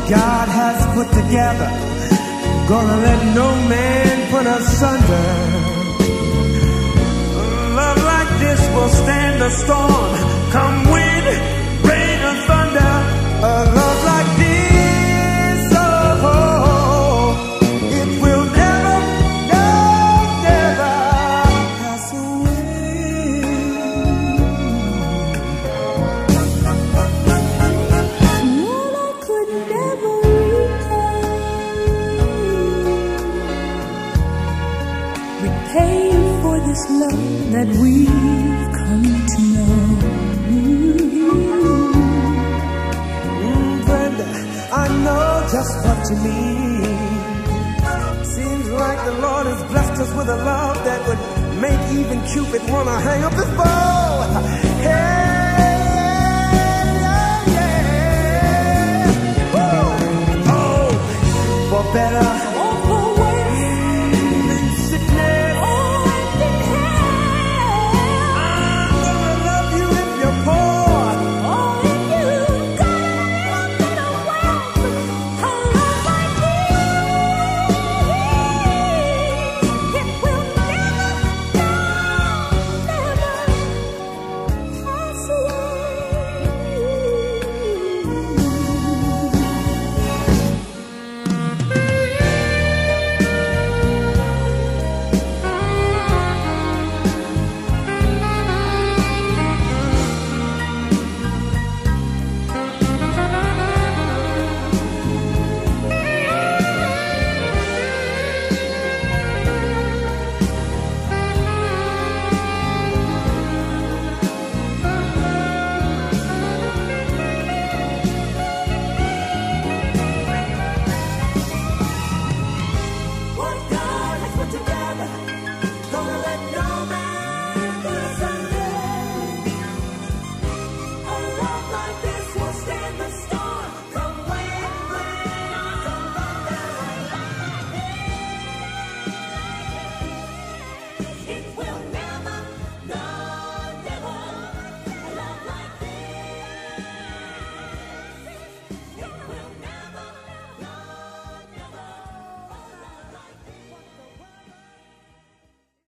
God has put together, gonna let no man put asunder. Love like this will stand the storm, come wind, rain or thunder. A love like this, oh, it will never, never pass away. What I could never repay for this love that we've come to know. Brenda, I know just what you mean. Seems like the Lord has blessed us with a love that would make even Cupid wanna hang up his bow. Hey, yeah, yeah. Woo. Oh, for better